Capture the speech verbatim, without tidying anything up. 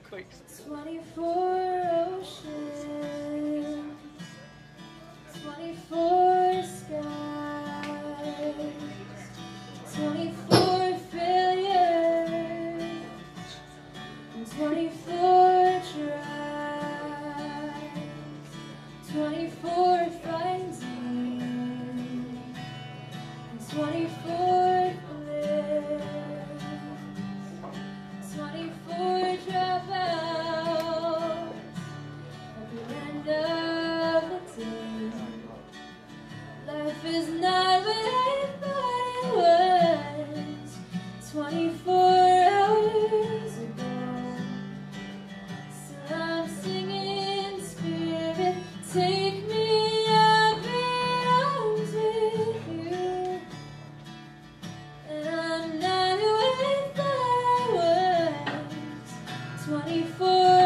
twenty-four oceans, twenty-four skies, twenty-four failures, and twenty-four tries, twenty-four finding, and twenty-four bliss, twenty-four dropouts at the end of the day. Life is not what I thought it was twenty-four hours ago. So I'm singing spirit, take me up in arms with you. And I'm not who I thought I was twenty-four